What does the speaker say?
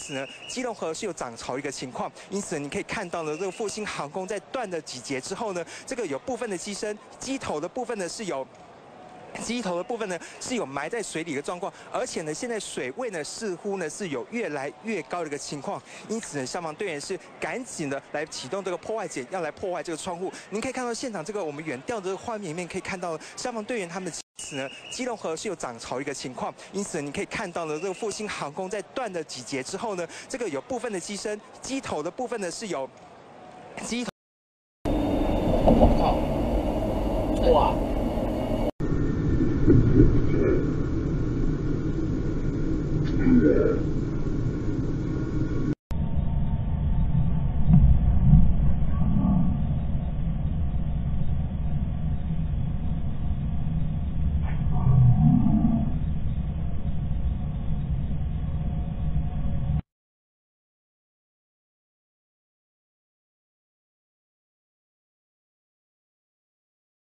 此呢，基隆河是有涨潮一个情况，因此你可以看到呢，这个复兴航空在断了几节之后呢，这个有部分的机身机头的部分呢是有。机头的部分呢是有埋在水里的状况，而且呢，现在水位呢似乎呢是有越来越高的一个情况，因此呢，消防队员是赶紧的来启动这个破坏锏，要来破坏这个窗户。您可以看到现场这个我们远调的这个画面里面可以看到消防队员他们。 此呢，基隆河是有涨潮一个情况，因此你可以看到呢，这个复兴航空在断了几节之后呢，这个有部分的机身机头的部分呢是有机头。 我靠！哇！